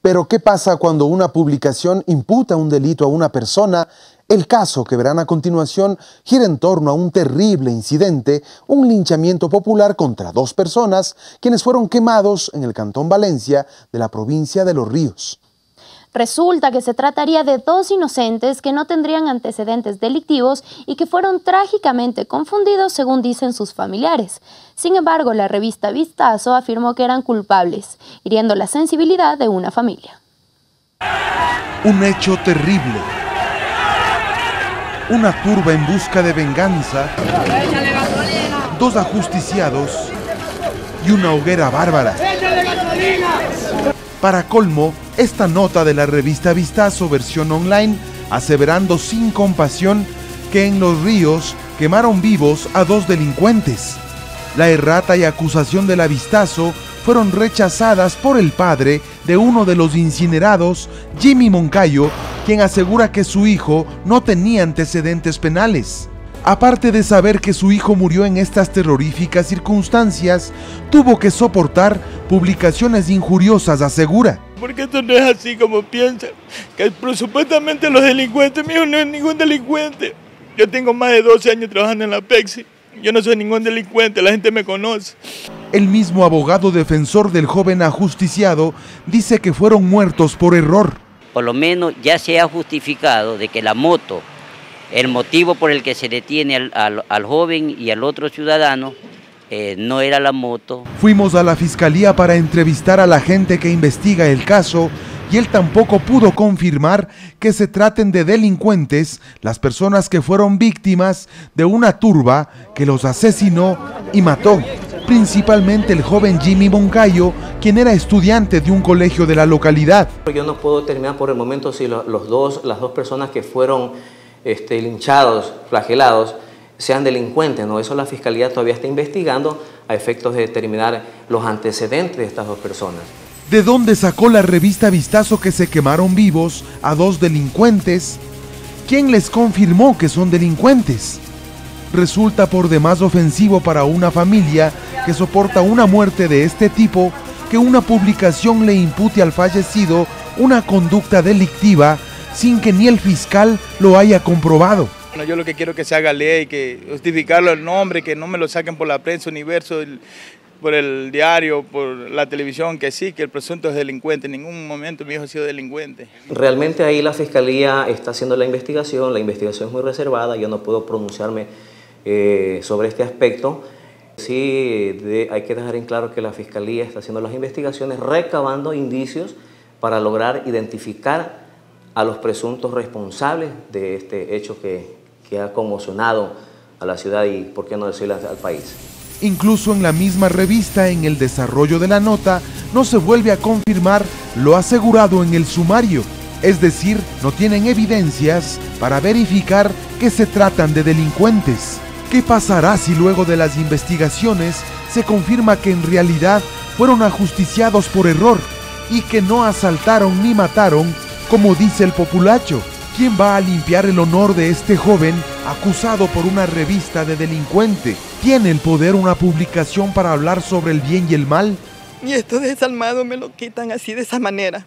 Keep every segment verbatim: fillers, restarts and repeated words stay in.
Pero ¿qué pasa cuando una publicación imputa un delito a una persona? El caso que verán a continuación gira en torno a un terrible incidente, un linchamiento popular contra dos personas, quienes fueron quemados en el Cantón Valencia de la provincia de Los Ríos. Resulta que se trataría de dos inocentes que no tendrían antecedentes delictivos y que fueron trágicamente confundidos, según dicen sus familiares. Sin embargo, la revista Vistazo afirmó que eran culpables, hiriendo la sensibilidad de una familia. Un hecho terrible. Una turba en busca de venganza, dos ajusticiados y una hoguera bárbara. Para colmo, esta nota de la revista Vistazo versión online, aseverando sin compasión que en Los Ríos quemaron vivos a dos delincuentes. La errata y acusación de la Vistazo fueron rechazadas por el padre de uno de los incinerados, Jimmy Moncayo, quien asegura que su hijo no tenía antecedentes penales. Aparte de saber que su hijo murió en estas terroríficas circunstancias, tuvo que soportar publicaciones injuriosas, asegura. Porque esto no es así como piensan, que supuestamente los delincuentes, mi hijo no es ningún delincuente. Yo tengo más de doce años trabajando en la Pepsi, yo no soy ningún delincuente, la gente me conoce. El mismo abogado defensor del joven ajusticiado dice que fueron muertos por error. Por lo menos ya se ha justificado de que la moto, el motivo por el que se detiene al, al, al joven y al otro ciudadano, eh, no era la moto. Fuimos a la fiscalía para entrevistar a la gente que investiga el caso y él tampoco pudo confirmar que se traten de delincuentes las personas que fueron víctimas de una turba que los asesinó y mató. Principalmente el joven Jimmy Moncayo, quien era estudiante de un colegio de la localidad. Yo no puedo determinar por el momento si los, los dos, las dos personas que fueron este, linchados, flagelados, sean delincuentes, ¿no? Eso la Fiscalía todavía está investigando a efectos de determinar los antecedentes de estas dos personas. ¿De dónde sacó la revista Vistazo que se quemaron vivos a dos delincuentes? ¿Quién les confirmó que son delincuentes? Resulta por demás ofensivo para una familia que soporta una muerte de este tipo que una publicación le impute al fallecido una conducta delictiva sin que ni el fiscal lo haya comprobado. Bueno, yo lo que quiero es que se haga ley, que justificarlo el nombre, que no me lo saquen por la prensa, Universo, el, por el diario, por la televisión, que sí, que el presunto es delincuente. En ningún momento mi hijo ha sido delincuente. Realmente ahí la Fiscalía está haciendo la investigación, la investigación es muy reservada, yo no puedo pronunciarme eh, sobre este aspecto. Sí, de, hay que dejar en claro que la Fiscalía está haciendo las investigaciones, recabando indicios para lograr identificar a los presuntos responsables de este hecho que, que ha conmocionado a la ciudad y, por qué no decirlo, al país. Incluso en la misma revista, en el desarrollo de la nota, no se vuelve a confirmar lo asegurado en el sumario. Es decir, no tienen evidencias para verificar que se tratan de delincuentes. ¿Qué pasará si luego de las investigaciones se confirma que en realidad fueron ajusticiados por error y que no asaltaron ni mataron, como dice el populacho? ¿Quién va a limpiar el honor de este joven acusado por una revista de delincuente? ¿Tiene el poder una publicación para hablar sobre el bien y el mal? Y esto desalmado me lo quitan así, de esa manera.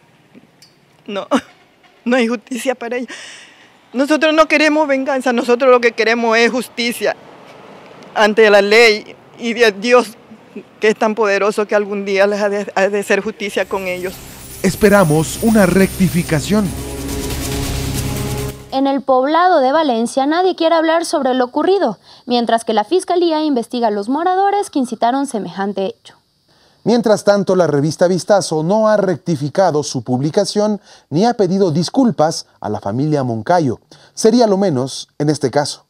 No, no hay justicia para ellos. Nosotros no queremos venganza, nosotros lo que queremos es justicia ante la ley y de Dios, que es tan poderoso que algún día les ha de, ha de hacer justicia con ellos. Esperamos una rectificación. En el poblado de Valencia nadie quiere hablar sobre lo ocurrido, mientras que la Fiscalía investiga a los moradores que incitaron semejante hecho. Mientras tanto, la revista Vistazo no ha rectificado su publicación ni ha pedido disculpas a la familia Moncayo. Sería lo menos en este caso.